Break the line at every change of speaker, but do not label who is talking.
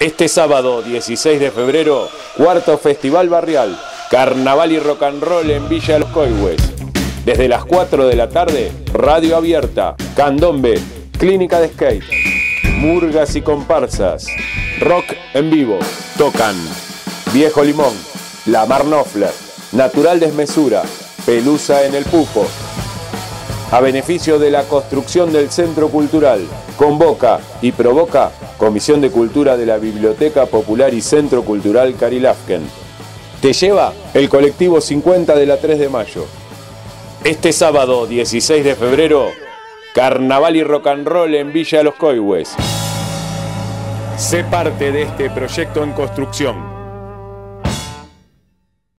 Este sábado 16 de febrero, cuarto Festival Barrial, Carnaval y Rock and Roll en Villa Los Coihues. Desde las 4 de la tarde, radio abierta, candombe, clínica de skate, murgas y comparsas, rock en vivo. Tocan Viejo Limón, La Mar Knopfler, Natural Desmesura, Pelusa en el Pufo. A beneficio de la construcción del Centro Cultural, convoca y provoca Comisión de Cultura de la Biblioteca Popular y Centro Cultural Carilafken. Te lleva el colectivo 50 de la 3 de mayo. Este sábado 16 de febrero, Carnaval y Rock and Roll en Villa Los Coihues. Sé parte de este proyecto en construcción.